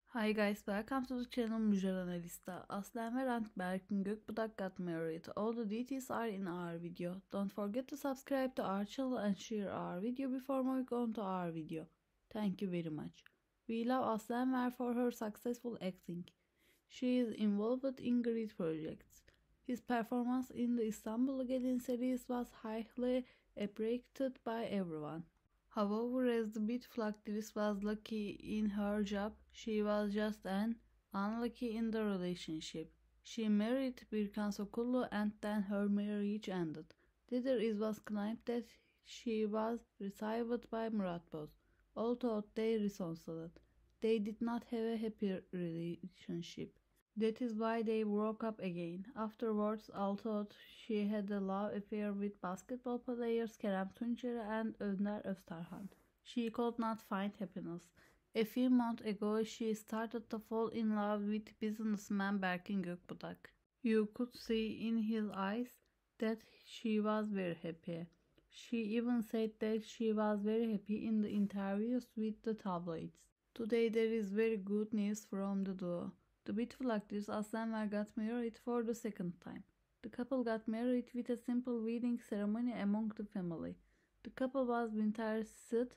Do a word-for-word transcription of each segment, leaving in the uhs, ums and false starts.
Hi guys, welcome to the channel Müjgan Analista. Aslen ve Rant Berkin Gökbudak got married. All the details are in our video. Don't forget to subscribe to our channel and share our video before moving on to our video. Thank you very much. We love Aslen Ver for her successful acting. She is involved in great projects. His performance in the Istanbul Gelin series was highly appreciated by everyone. However, as the beautiful actress was lucky in her job, she was just an unlucky in the relationship. She married Birkan Sokullu and then her marriage ended. Later it was claimed that she was received by Murat Boz. All thought they reconciled. They did not have a happy relationship. That is why they broke up again. Afterwards, all thought she had a love affair with basketball players Kerem Tunçeri and Önder Öztarhan. She could not find happiness. A few months ago, she started to fall in love with businessman Berkin Gökbudak. You could see in his eyes that she was very happy. She even said that she was very happy in the interviews with the tabloids. Today there is very good news from the duo. The beautiful actress Aslen Ver got married for the second time. The couple got married with a simple wedding ceremony among the family. The couple was witnessed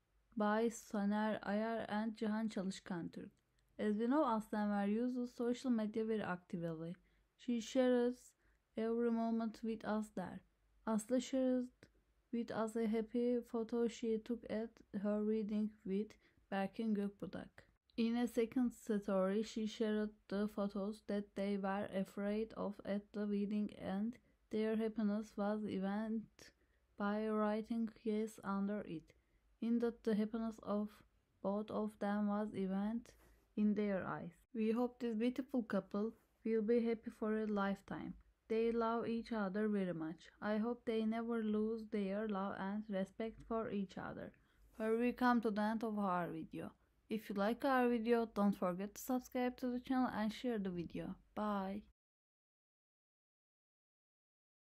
by Soner Ayar and Cihan Çalışkan. As we know, Aslen Ver uses social media very actively. She shares every moment with us there. Aslı shared with us a happy photo she took at her wedding with Berkin Gökbudak. In a second story, she shared the photos that they were afraid of at the wedding, and their happiness was evident by writing yes under it. Indeed, the happiness of both of them was evident in their eyes. We hope this beautiful couple will be happy for a lifetime. They love each other very much. I hope they never lose their love and respect for each other. Here we come to the end of our video. If you like our video, don't forget to subscribe to the channel and share the video. Bye.